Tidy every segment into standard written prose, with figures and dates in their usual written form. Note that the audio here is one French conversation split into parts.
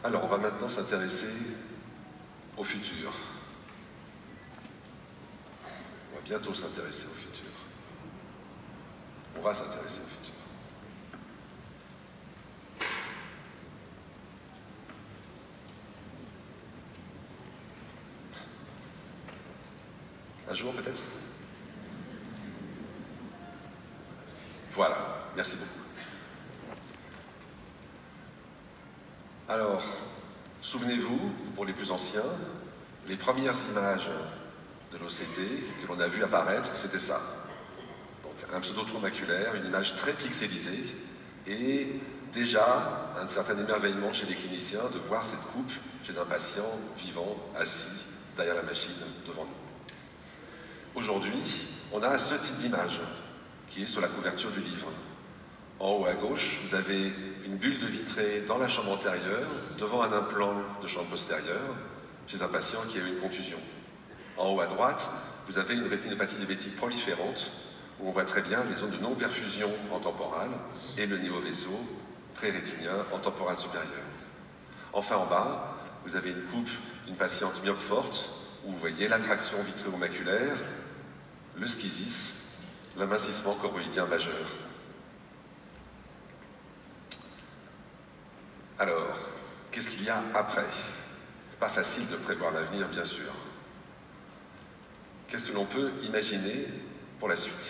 Alors, on va maintenant s'intéresser au futur. On va bientôt s'intéresser au futur. On va s'intéresser au futur. Un jour, peut-être? Voilà, merci beaucoup. Alors, souvenez-vous, pour les plus anciens, les premières images de l'OCT que l'on a vu apparaître, c'était ça. Donc, un pseudo-trou maculaire, une image très pixelisée, et déjà un certain émerveillement chez les cliniciens de voir cette coupe chez un patient vivant, assis derrière la machine devant nous. Aujourd'hui, on a ce type d'image qui est sur la couverture du livre. En haut à gauche, vous avez une bulle de vitrée dans la chambre antérieure, devant un implant de chambre postérieure, chez un patient qui a eu une contusion. En haut à droite, vous avez une rétinopathie diabétique proliférante, où on voit très bien les zones de non-perfusion en temporale et le niveau vaisseau pré-rétinien en temporale supérieure. Enfin en bas, vous avez une coupe d'une patiente myope forte, où vous voyez l'attraction vitréomaculaire, le schisis, l'amincissement choroïdien majeur. Alors, qu'est-ce qu'il y a après? C'est pas facile de prévoir l'avenir, bien sûr. Qu'est-ce que l'on peut imaginer pour la suite?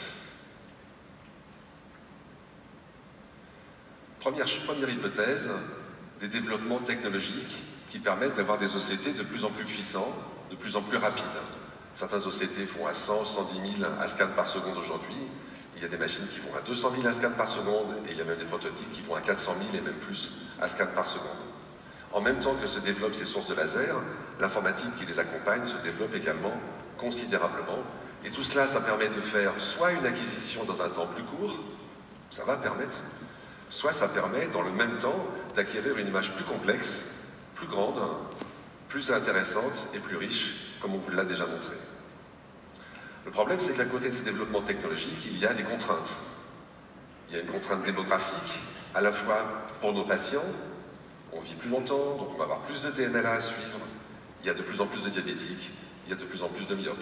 Première hypothèse, des développements technologiques qui permettent d'avoir des OCT de plus en plus puissants, de plus en plus rapides. Certains OCT vont à 100, 110 000 ASCAN par seconde aujourd'hui. Il y a des machines qui vont à 200 000 ASCAN par seconde et il y a même des prototypes qui vont à 400 000 et même plus ASCAN par seconde. En même temps que se développent ces sources de laser, l'informatique qui les accompagne se développe également considérablement. Et tout cela, ça permet de faire soit une acquisition dans un temps plus court, ça va permettre, soit ça permet dans le même temps d'acquérir une image plus complexe, plus grande, plus intéressante et plus riche, comme on vous l'a déjà montré. Le problème, c'est qu'à côté de ces développements technologiques, il y a des contraintes. Il y a une contrainte démographique, à la fois pour nos patients, on vit plus longtemps, donc on va avoir plus de DMLA à suivre, il y a de plus en plus de diabétiques, il y a de plus en plus de myopes.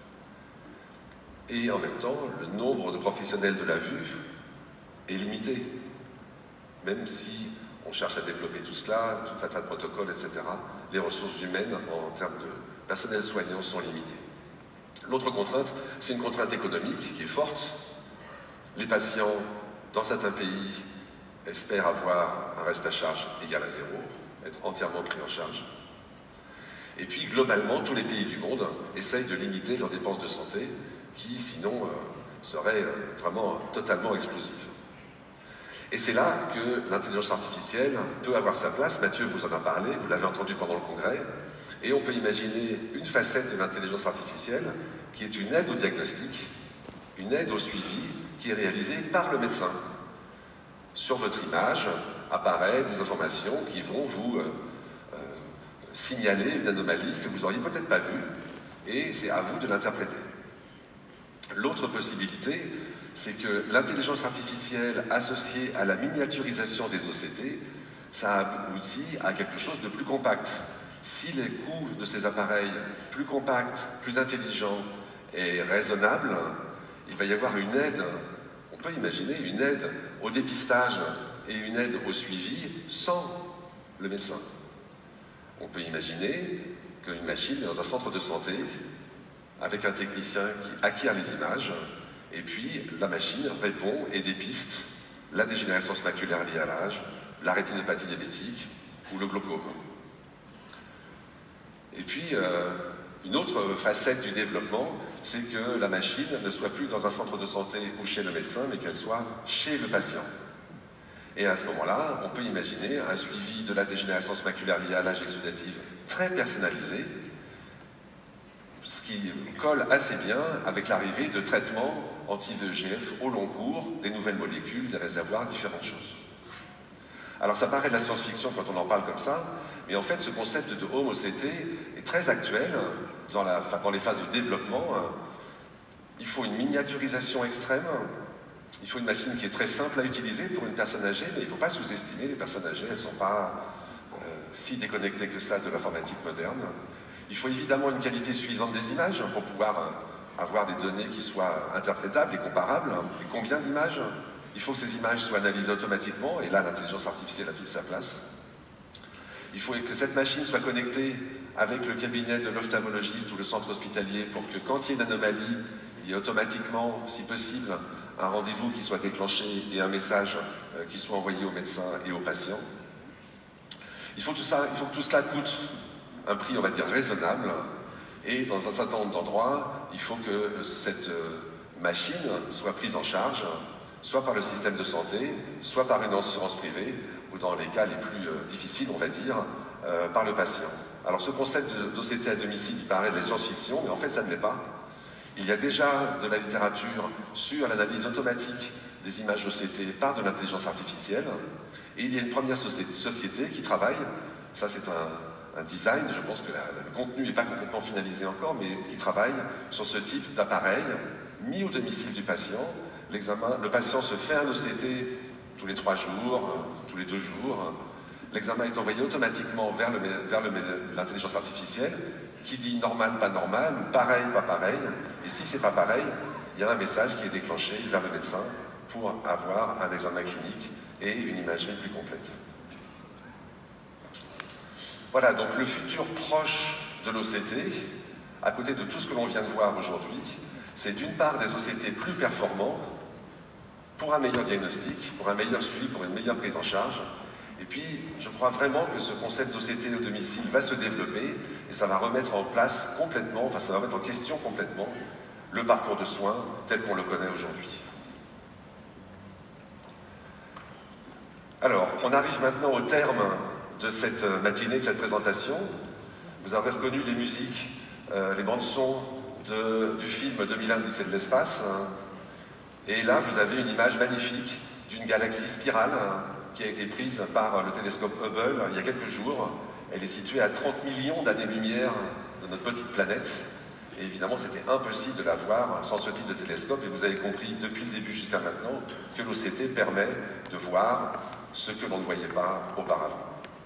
Et en même temps, le nombre de professionnels de la vue est limité. Même si on cherche à développer tout cela, tout un tas de protocoles, etc., les ressources humaines en termes de personnel soignant sont limitées. L'autre contrainte, c'est une contrainte économique qui est forte. Les patients, dans certains pays, espèrent avoir un reste à charge égal à 0, être entièrement pris en charge. Et puis, globalement, tous les pays du monde essayent de limiter leurs dépenses de santé, qui, sinon, seraient vraiment totalement explosives. Et c'est là que l'intelligence artificielle peut avoir sa place. Mathieu vous en a parlé, vous l'avez entendu pendant le congrès. Et on peut imaginer une facette de l'intelligence artificielle qui est une aide au diagnostic, une aide au suivi qui est réalisée par le médecin. Sur votre image apparaissent des informations qui vont vous signaler une anomalie que vous n'auriez peut-être pas vue, et c'est à vous de l'interpréter. L'autre possibilité, c'est que l'intelligence artificielle associée à la miniaturisation des OCT, ça aboutit à quelque chose de plus compact. Si les coûts de ces appareils plus compacts, plus intelligents et raisonnables, il va y avoir une aide, on peut imaginer une aide au dépistage et une aide au suivi sans le médecin. On peut imaginer qu'une machine est dans un centre de santé avec un technicien qui acquiert les images et puis la machine répond et dépiste la dégénérescence maculaire liée à l'âge, la rétinopathie diabétique ou le glaucome. Et puis, une autre facette du développement, c'est que la machine ne soit plus dans un centre de santé ou chez le médecin, mais qu'elle soit chez le patient. Et à ce moment-là, on peut imaginer un suivi de la dégénérescence maculaire liée à l'âge exudative très personnalisé, ce qui colle assez bien avec l'arrivée de traitements anti-VEGF au long cours, des nouvelles molécules, des réservoirs, différentes choses. Alors ça paraît de la science-fiction quand on en parle comme ça, mais en fait ce concept de Home OCT est très actuel dans les phases de développement. Il faut une miniaturisation extrême, il faut une machine qui est très simple à utiliser pour une personne âgée, mais il ne faut pas sous-estimer les personnes âgées, elles ne sont pas si déconnecté que ça de l'informatique moderne. Il faut évidemment une qualité suffisante des images pour pouvoir avoir des données qui soient interprétables et comparables. Et combien d'images? Il faut que ces images soient analysées automatiquement, et là l'intelligence artificielle a toute sa place. Il faut que cette machine soit connectée avec le cabinet de l'ophtalmologiste ou le centre hospitalier pour que quand il y a une anomalie, il y ait automatiquement, si possible, un rendez-vous qui soit déclenché et un message qui soit envoyé aux médecins et aux patients. Il faut que tout cela coûte un prix, on va dire, raisonnable, et dans un certain nombre d'endroits, il faut que cette machine soit prise en charge, soit par le système de santé, soit par une assurance privée, ou dans les cas les plus difficiles, on va dire, par le patient. Alors ce concept d'OCT à domicile, il paraît de la science-fiction, mais en fait ça ne l'est pas. Il y a déjà de la littérature sur l'analyse automatique des images OCT par de l'intelligence artificielle, et il y a une première société qui travaille, ça c'est un design, je pense que le contenu n'est pas complètement finalisé encore, mais qui travaille sur ce type d'appareil mis au domicile du patient. Le patient se fait un OCT tous les 3 jours, tous les 2 jours. L'examen est envoyé automatiquement vers l'intelligence artificielle qui dit normal, pas normal, ou pareil, pas pareil. Et si c'est pas pareil, il y a un message qui est déclenché vers le médecin pour avoir un examen clinique et une imagerie plus complète. Voilà, donc le futur proche de l'OCT, à côté de tout ce que l'on vient de voir aujourd'hui, c'est d'une part des OCT plus performants pour un meilleur diagnostic, pour un meilleur suivi, pour une meilleure prise en charge. Et puis, je crois vraiment que ce concept d'OCT au domicile va se développer et ça va remettre en place complètement, enfin ça va remettre en question complètement le parcours de soins tel qu'on le connaît aujourd'hui. Alors, on arrive maintenant au terme de cette matinée, de cette présentation. Vous avez reconnu les musiques, les bandes-sons du film 2001, l'Odyssée de l'espace. Et là, vous avez une image magnifique d'une galaxie spirale qui a été prise par le télescope Hubble il y a quelques jours. Elle est située à 30 millions d'années-lumière de notre petite planète. Et évidemment, c'était impossible de la voir sans ce type de télescope. Et vous avez compris depuis le début jusqu'à maintenant que l'OCT permet de voir ce que l'on ne voyait pas auparavant.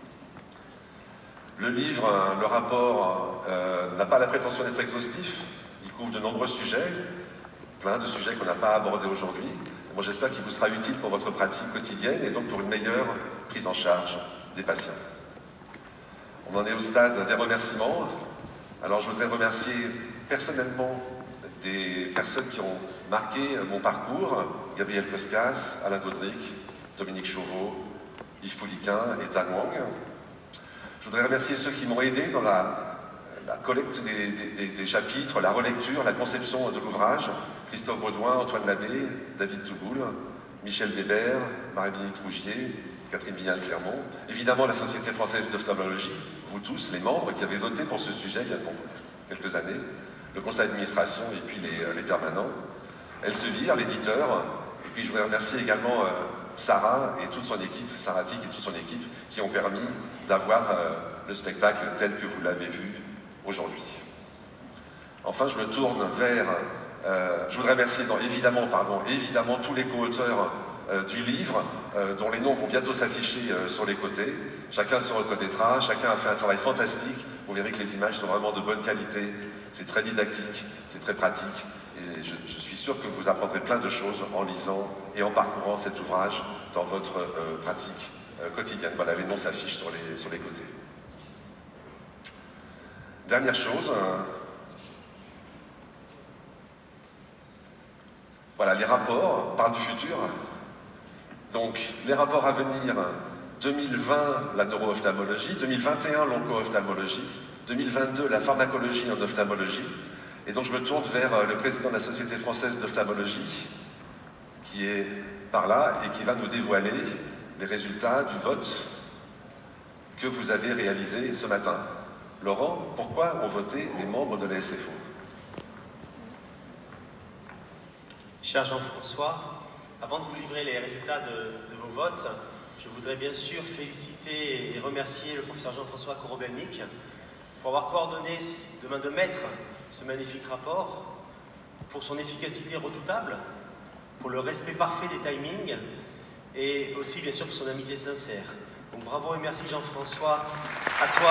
Le livre, le rapport, n'a pas la prétention d'être exhaustif. Il couvre de nombreux sujets, plein de sujets qu'on n'a pas abordés aujourd'hui. Bon, j'espère qu'il vous sera utile pour votre pratique quotidienne et donc pour une meilleure prise en charge des patients. On en est au stade des remerciements. Alors je voudrais remercier personnellement des personnes qui ont marqué mon parcours. Gabriel Koskas, Alain Godric, Dominique Chauveau, Yves Pouliquin et Tan Wang. Je voudrais remercier ceux qui m'ont aidé dans la collecte des chapitres, la relecture, la conception de l'ouvrage. Christophe Baudouin, Antoine Labbé, David Touboul, Michel Weber, Marie-Bénédicte Rougier, Catherine Vignal-Clermont. Évidemment, la Société française d'ophtalmologie, vous tous, les membres qui avez voté pour ce sujet il y a quelques années, le conseil d'administration et puis les permanents, Elsevier, l'éditeur, et puis je voudrais remercier également Sarah et toute son équipe, Sarah Tic et toute son équipe, qui ont permis d'avoir le spectacle tel que vous l'avez vu aujourd'hui. Enfin, je me tourne vers... je voudrais remercier évidemment tous les co-auteurs du livre, dont les noms vont bientôt s'afficher sur les côtés. Chacun se reconnaîtra, chacun a fait un travail fantastique. Vous verrez que les images sont vraiment de bonne qualité, c'est très didactique, c'est très pratique. Et je suis sûr que vous apprendrez plein de choses en lisant et en parcourant cet ouvrage dans votre pratique quotidienne. Voilà, les noms s'affichent sur les côtés. Dernière chose, voilà, les rapports parlent du futur. Donc, les rapports à venir, 2020, la neuro-ophtalmologie, 2021, l'onco-ophtalmologie, 2022, la pharmacologie en ophtalmologie. Et donc, je me tourne vers le président de la Société française d'ophtalmologie, qui est par là et qui va nous dévoiler les résultats du vote que vous avez réalisé ce matin. Laurent, pourquoi ont voté les membres de la SFO? Cher Jean-François, avant de vous livrer les résultats de vos votes, je voudrais bien sûr féliciter et remercier le professeur Jean-François Korobelnik pour avoir coordonné de main de maître ce magnifique rapport, pour son efficacité redoutable, pour le respect parfait des timings et aussi bien sûr pour son amitié sincère. Donc bravo et merci Jean-François. À toi.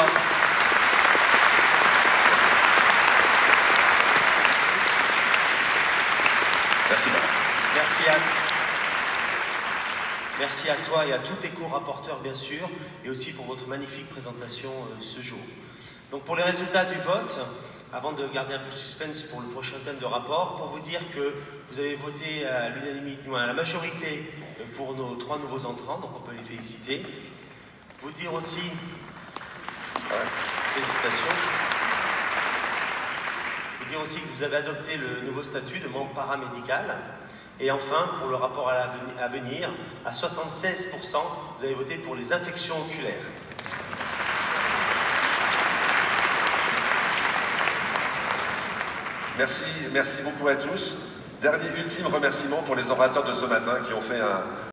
Merci. Merci à toi et à tous tes co-rapporteurs bien sûr, et aussi pour votre magnifique présentation ce jour. Donc pour les résultats du vote, avant de garder un peu de suspense pour le prochain thème de rapport, pour vous dire que vous avez voté à l'unanimité, à la majorité pour nos 3 nouveaux entrants, donc on peut les féliciter. Vous dire aussi, félicitations. Vous dire aussi que vous avez adopté le nouveau statut de membre paramédical. Et enfin, pour le rapport à venir, à 76%, vous avez voté pour les infections oculaires. Merci beaucoup à tous. Dernier ultime remerciement pour les orateurs de ce matin qui ont fait un